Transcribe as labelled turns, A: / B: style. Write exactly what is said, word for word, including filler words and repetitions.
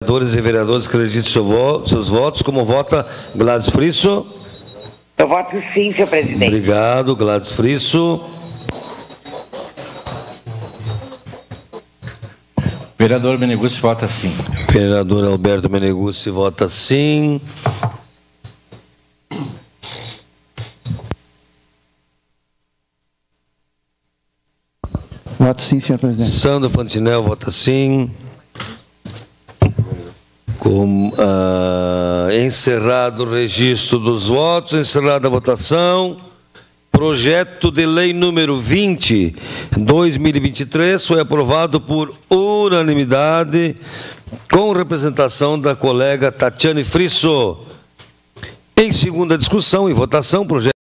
A: vereadores e vereadoras que acreditem seu vo seus votos. Como vota Gladys Frisso?
B: Eu voto sim, senhor presidente.
A: Obrigado, Gladys Frisso.
C: Vereador Meneguzzi vota sim.
A: Vereador Alberto Meneguzzi vota sim.
D: Voto sim, senhor presidente.
A: Sandro Fantinel vota sim. Com, ah, encerrado o registro dos votos, encerrada a votação. Projeto de lei número vinte, dois mil e vinte e três foi aprovado por unanimidade, com representação da colega Tatiane Frisso. Em segunda discussão e votação, projeto